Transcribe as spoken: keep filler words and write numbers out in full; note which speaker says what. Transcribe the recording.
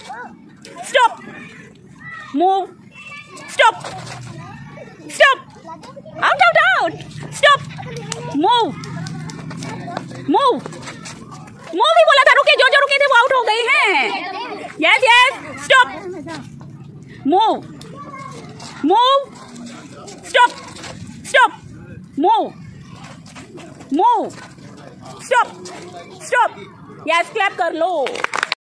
Speaker 1: Stop. Move. Stop. Stop. Out, out, out. Stop. Move. Move. Move ही बोला था, रुके, जो जो रुके थे वो आउट हो गए हैं. Yes, yes. Stop. Move. Move. Stop. Stop. Move. Move. Stop. Stop. Yes, clap कर लो.